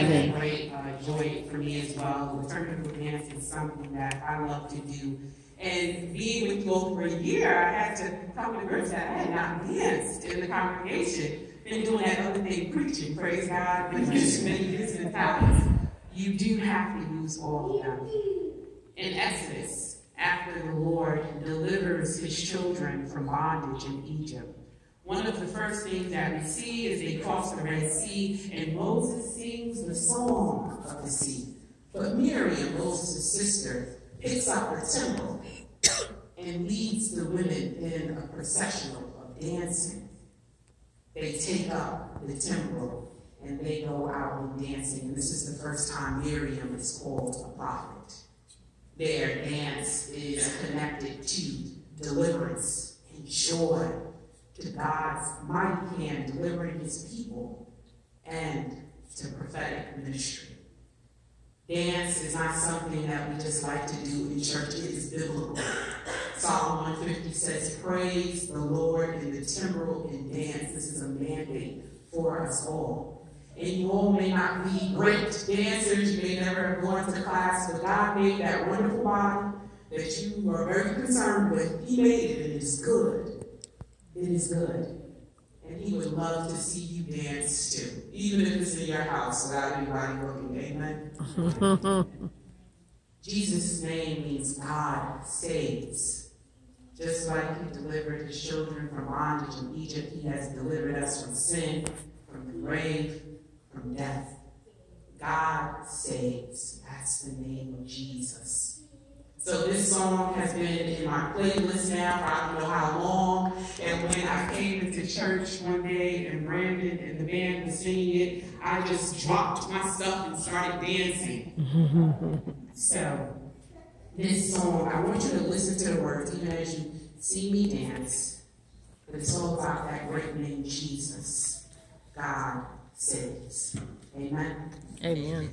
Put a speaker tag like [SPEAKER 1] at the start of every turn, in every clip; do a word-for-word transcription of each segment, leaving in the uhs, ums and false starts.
[SPEAKER 1] been a great uh, joy for me as well. Liturgical dance is something that I love to do. And being with you all for a year, I had to come to grips that I had not danced in the congregation. Been doing that other thing, preaching, praise God, with many different talents. You do have to use all of them. In Exodus, after the Lord delivers his children from bondage in Egypt, one of the first things that we see is they cross the Red Sea, and Moses sings the song of the sea. But Miriam, Moses' sister, picks up her timbrel and leads the women in a procession of dancing. They take up the timbrel and they go out and dancing. And this is the first time Miriam is called a prophet. Their dance is connected to deliverance and joy, to God's mighty hand delivering his people, and to prophetic ministry. Dance is not something that we just like to do in church. It is biblical. Psalm one fifty says, praise the Lord in the timbrel and dance. This is a mandate for us all. And you all may not be great dancers. You may never have gone to class, but God made that wonderful body that you are very concerned with. He made it, and it is good. It is good. And he would love to see you dance too, even if it's in your house without anybody looking. Amen? Jesus' name means God saves. Just like he delivered his children from bondage in Egypt, he has delivered us from sin, from the grave, from death. God saves. That's the name of Jesus. So this song has been in my playlist now for I don't know how long. And when I came into church one day and Brandon and the band was singing it, I just dropped my stuff and started dancing. So this song, I want you to listen to the words even as you see me dance. But it's all about that great name, Jesus. God saves. Amen?
[SPEAKER 2] Amen.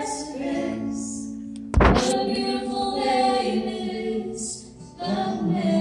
[SPEAKER 3] What a beautiful name it is, the name